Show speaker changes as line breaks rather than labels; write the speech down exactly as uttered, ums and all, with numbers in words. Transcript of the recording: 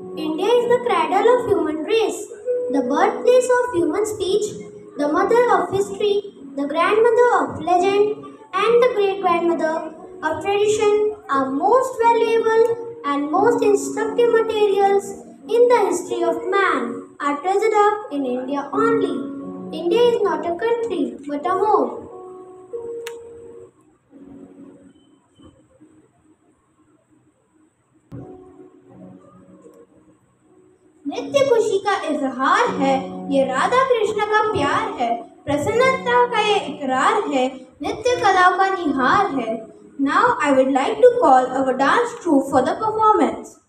India is the cradle of human race, the birthplace of human speech, the mother of history, the grandmother of legend, and the great-grandmother of tradition are most valuable and most instructive materials in the history of man are treasured up in India only. India is not a country but a home. नृत्य खुशी का इजहार है, ये राधा कृष्ण का प्यार है, प्रसन्नता का ये इकरार है, नृत्य कला का निहार है. Now I would like to call our dance troupe for the performance.